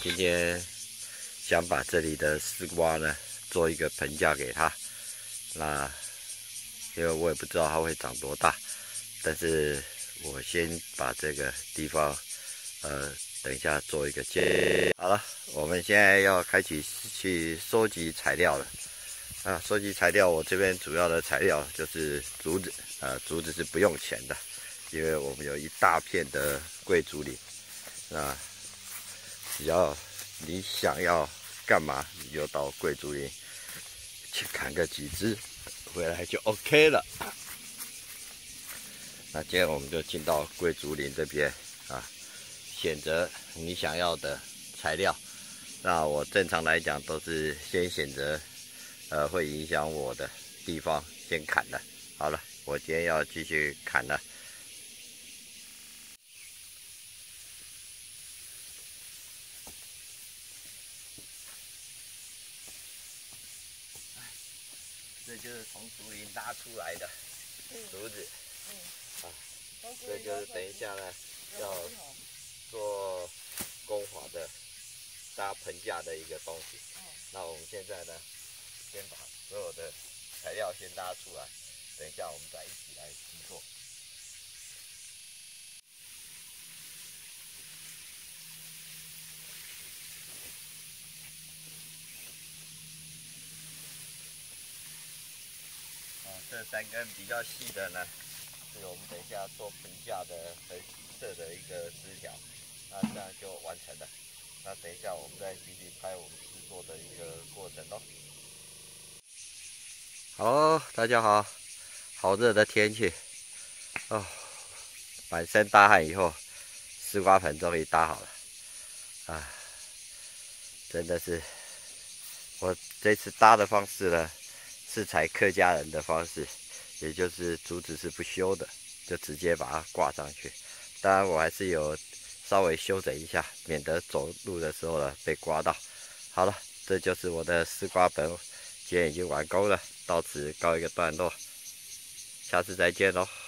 今天想把这里的丝瓜呢做一个盆架给它。那因为我也不知道它会长多大，但是我先把这个地方等一下做一个接。好了，我们现在要开始去收集材料了。收集材料，我这边主要的材料就是竹子。竹子是不用钱的，因为我们有一大片的桂竹林。那只要你想要干嘛，你就到桂竹林去砍个几枝，回来就 OK 了。那今天我们就进到桂竹林这边选择你想要的材料。那我正常来讲都是先选择会影响我的地方先砍的。好了，我今天要继续砍了。这就是从竹林拉出来的竹子。这就是等一下呢要做工法的搭棚架的一个东西。那我们现在呢，先把所有的材料先拉出来，等一下我们再一起来制作。这3根比较细的呢，是我们等一下做棚架的横设的一个枝条，那这样就完成了。那等一下我们再继续拍我们制作的一个过程咯。好，大家好，好热的天气哦，满身大汗以后，丝瓜盆终于搭好了真的是，我这次搭的方式呢，是采客家人的方式，也就是竹子是不修的，就直接把它挂上去。当然我还是有稍微修整一下，免得走路的时候呢被刮到。好了，这就是我的丝瓜盆，今天已经完工了，到此告一个段落，下次再见喽。